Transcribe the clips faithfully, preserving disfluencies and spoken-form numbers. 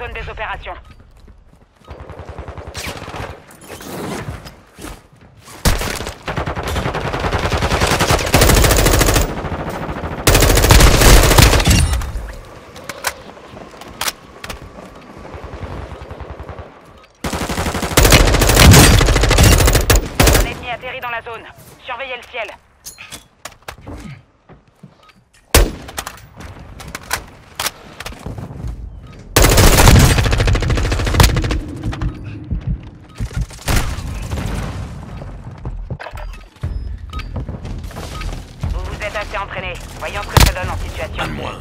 zone des opérations. Un ennemi atterrit dans la zone. Surveillez le ciel. Assez entraîné. Voyons ce que ça donne en situation. Un de moins.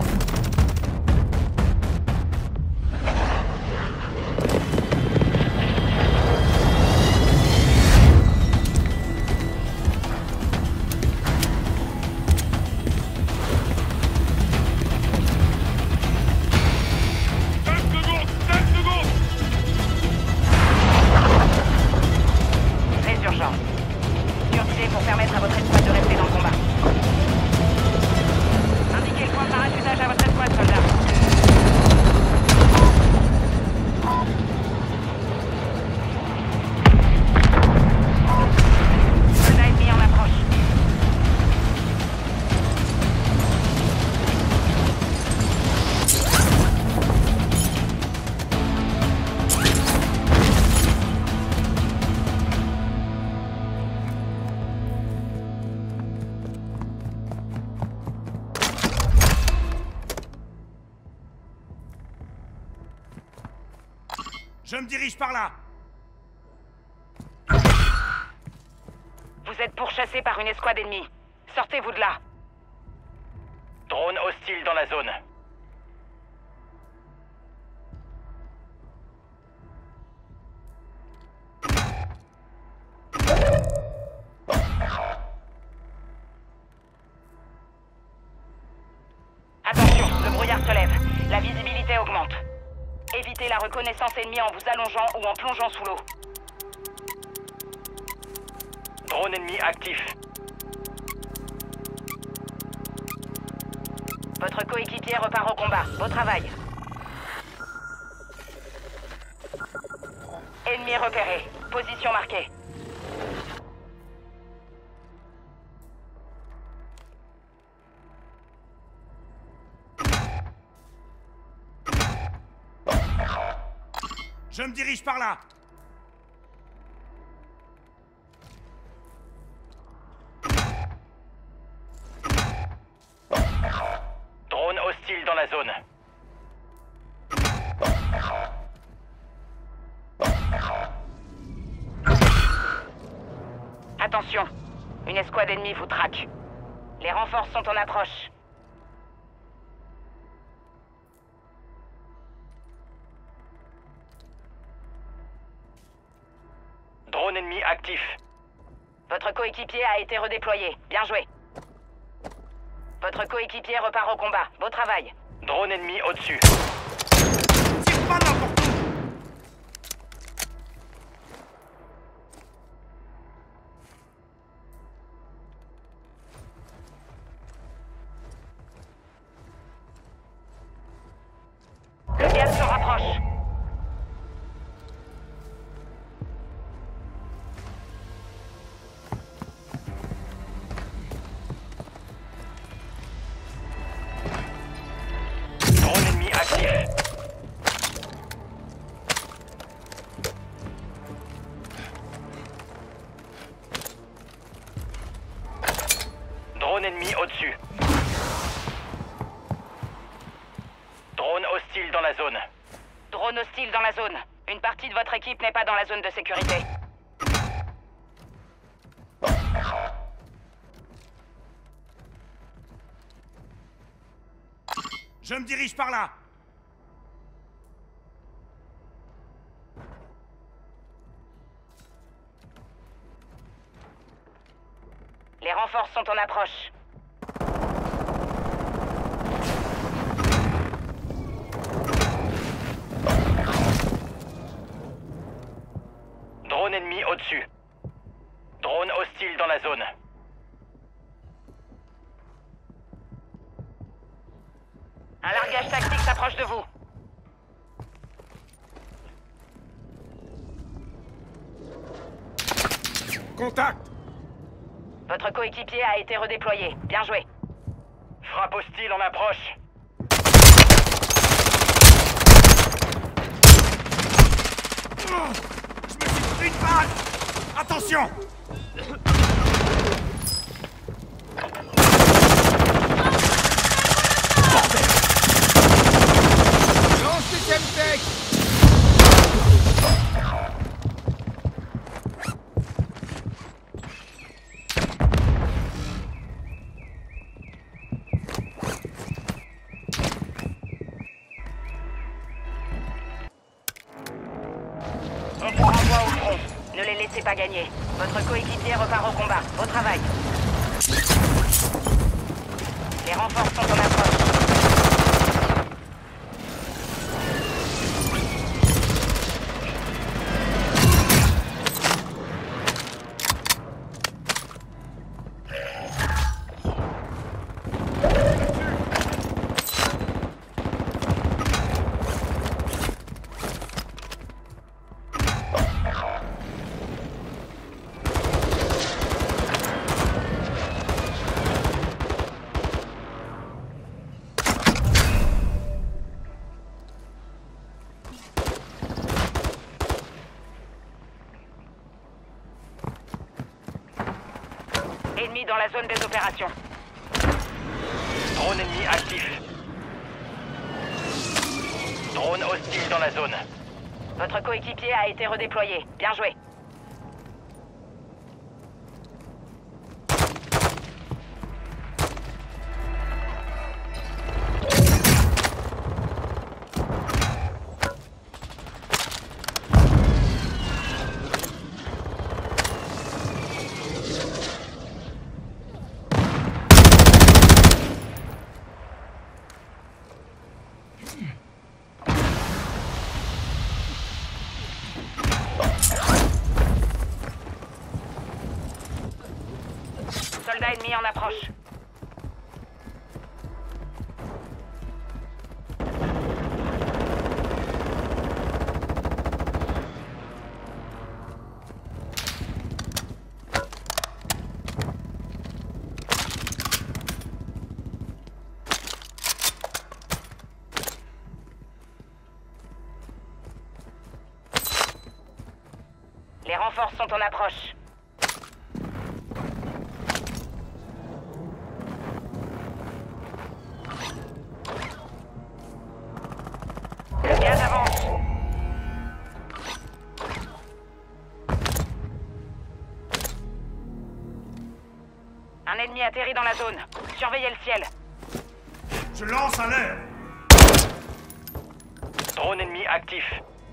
Très urgent. Urgez pour permettre à votre escouade de rester dans le combat. Indiquez le point de parachutage à votre escouade, soldat. Soldat ennemi en approche. Je me dirige par là. Vous êtes pourchassé par une escouade ennemie. Sortez-vous de là. Drone hostile dans la zone. Attention, le brouillard se lève. La visibilité augmente. Évitez la reconnaissance ennemie en vous allongeant ou en plongeant sous l'eau. Drone ennemi actif. Votre coéquipier repart au combat. Beau travail. Ennemi repéré. Position marquée. Je me dirige par là. Drone hostile dans la zone. Attention, une escouade ennemie vous traque. Les renforts sont en approche. Drone ennemi actif. Votre coéquipier a été redéployé. Bien joué. Votre coéquipier repart au combat. Beau travail. Drone ennemi au-dessus. C'est pas n'importe où. Le gaz se rapproche. Drone ennemi actif. Drone ennemi au-dessus. Drone hostile dans la zone. Drone hostile dans la zone. Une partie de votre équipe n'est pas dans la zone de sécurité. Je me dirige par là. Les renforts sont en approche. Drone ennemi au-dessus. Drone hostile dans la zone. Un largage tactique s'approche de vous. contact! Votre coéquipier a été redéployé. Bien joué. Frappe hostile en approche. Oh, je me suis pris une balle! Attention! Lance les Chemtech! On vous renvoie au front. Ne les laissez pas gagner. Votre coéquipier repart au combat. Au travail. Les renforts sont en approche. Ennemi dans la zone des opérations. Drone ennemi actif. Drone hostile dans la zone. Votre coéquipier a été redéployé. Bien joué. Soldat ennemi en approche. Les renforts sont en approche. Le gaz avance. Un ennemi atterrit dans la zone. Surveillez le ciel. Je lance à l'air! Drone ennemi actif.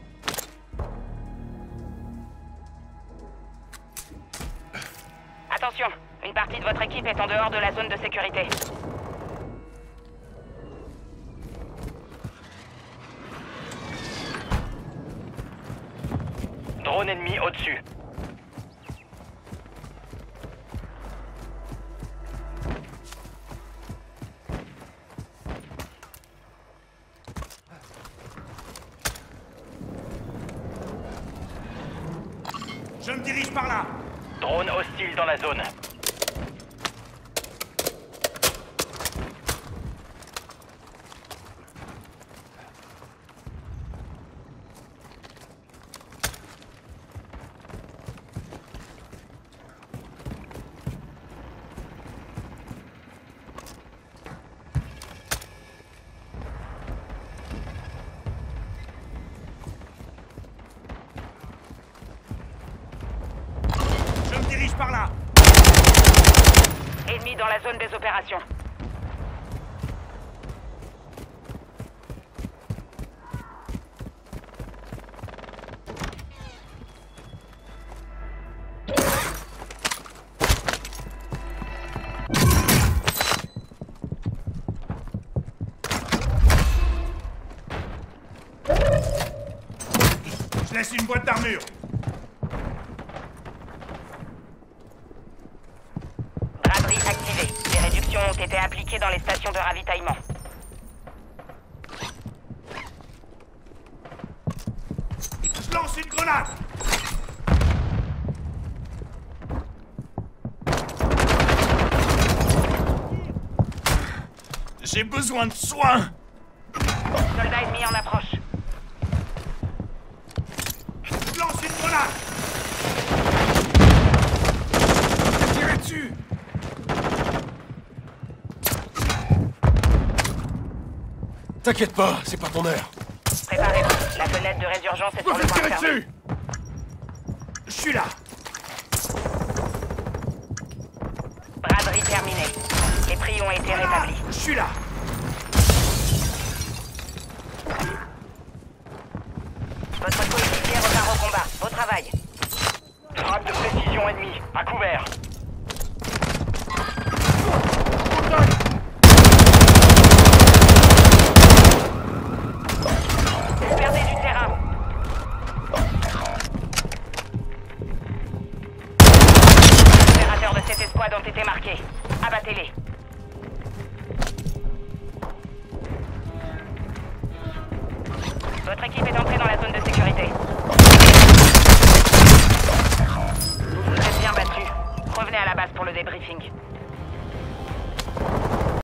Attention, une partie de votre équipe est en dehors de la zone de sécurité. Drone ennemi au-dessus. Je me dirige par là! Drone hostile dans la zone. Je me dirige par là! Ennemi dans la zone des opérations. Je laisse une boîte d'armure! Braderie activée. Des réductions ont été appliquées dans les stations de ravitaillement. Je lance une grenade! J'ai besoin de soins. Soldat ennemi en approche. Lance une grenade. Tirez dessus. T'inquiète pas, c'est pas ton heure. Préparez-vous. La fenêtre de résurgence est Vous sur le faites point de tirer fermer. dessus. Je suis là. Braderie terminée. Les prix ont été rétablis. Je suis là. Votre coéquipier repart au combat. Au travail. Frappe de précision ennemie. À couvert. Vous perdez du terrain. Les opérateurs de cette escouade ont été marqués. Abattez-les. Votre équipe est entrée